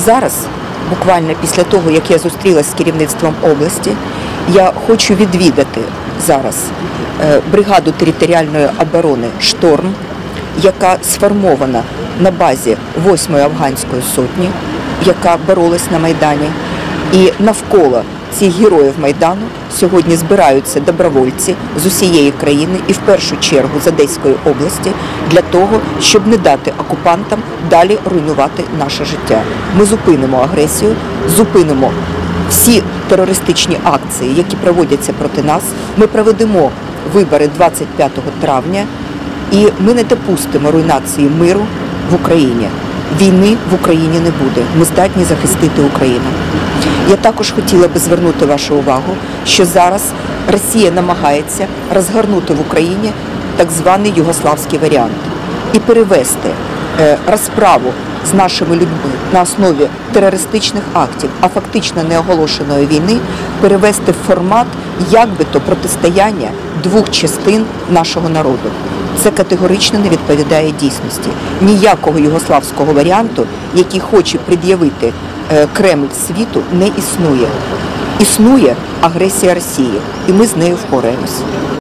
Зараз, буквально після того, як я зустрілася з керівництвом області, я хочу відвідати зараз бригаду територіальної оборони «Шторм», яка сформована на базі 8-ї афганської сотні, яка боролась на Майдані. І навколо цих героїв Майдану сьогодні збираються добровольці з усієї країни і в першу чергу з Одеської області для того, щоб не дати окупантам далі руйнувати наше життя. Ми зупинимо агресію, зупинимо всі терористичні акції, які проводяться проти нас. Ми проведемо вибори 25 травня і ми не допустимо руйнації миру в Україні. Війни в Україні не буде. Ми здатні захистити Україну. Я також хотіла би звернути вашу увагу, що зараз Росія намагається розгорнути в Україні так званий югославський варіант і перевести розправу з нашими людьми на основі терористичних актів, а фактично неоголошеної війни, перевести в формат як-би-то протистояння двох частин нашого народу. Це категорично не відповідає дійсності. Ніякого югославського варіанту, який хоче пред'явити Кремль світу, не існує. Існує агресія Росії, і ми з нею впораємось.